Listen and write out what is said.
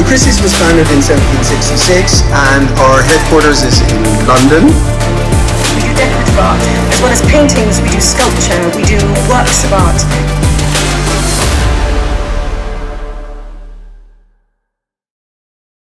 So Christie's was founded in 1766 and our headquarters is in London. We do decorative art. As well as paintings, we do sculpture, we do works of art.